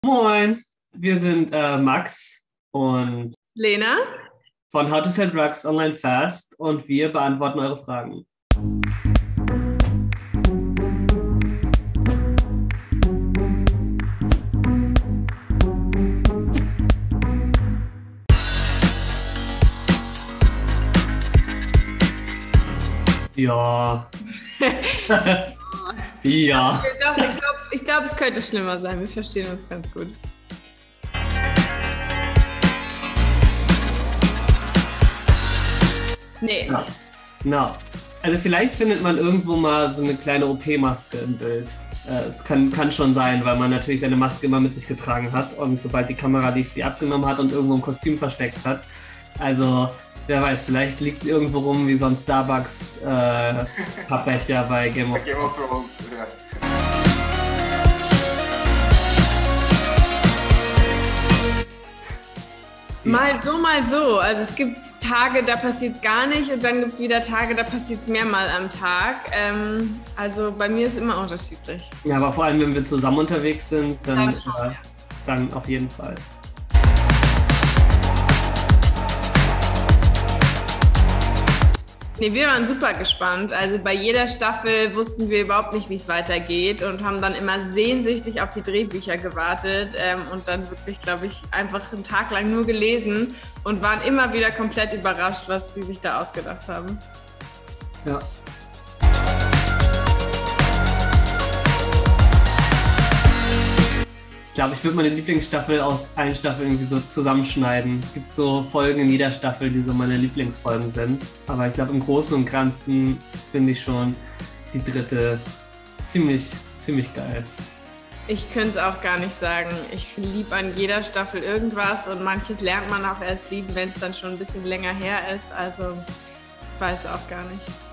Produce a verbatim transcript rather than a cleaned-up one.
Moin, wir sind äh, Max und Lena? von How to Sell Drugs Online Fast und wir beantworten eure Fragen. Ja. Ja. Doch, ich glaube, ich glaub, es könnte schlimmer sein. Wir verstehen uns ganz gut. Nee. Ja. No. Also vielleicht findet man irgendwo mal so eine kleine O P-Maske im Bild. Es äh, kann, kann schon sein, weil man natürlich seine Maske immer mit sich getragen hat und sobald die Kamera lief, sie abgenommen hat und irgendwo ein Kostüm versteckt hat. Also, wer weiß, vielleicht liegt sie irgendwo rum wie so ein Starbucks äh, Pappbecher bei Game of, Game of Thrones. Ja. Mal so, mal so. Also es gibt Tage, da passiert es gar nicht und dann gibt es wieder Tage, da passiert es mehrmal am Tag. Ähm, also bei mir ist es immer unterschiedlich. Ja, aber vor allem, wenn wir zusammen unterwegs sind, dann, Dann schon, äh, ja. dann auf jeden Fall. Nee, wir waren super gespannt. Also bei jeder Staffel wussten wir überhaupt nicht, wie es weitergeht und haben dann immer sehnsüchtig auf die Drehbücher gewartet ähm, und dann wirklich, glaube ich, einfach einen Tag lang nur gelesen und waren immer wieder komplett überrascht, was die sich da ausgedacht haben. Ja. Ich glaube, ich würde meine Lieblingsstaffel aus allen Staffeln irgendwie so zusammenschneiden. Es gibt so Folgen in jeder Staffel, die so meine Lieblingsfolgen sind. Aber ich glaube, im Großen und Ganzen finde ich schon die dritte ziemlich, ziemlich geil. Ich könnte es auch gar nicht sagen. Ich liebe an jeder Staffel irgendwas und manches lernt man auch erst lieben, wenn es dann schon ein bisschen länger her ist. Also ich weiß auch gar nicht.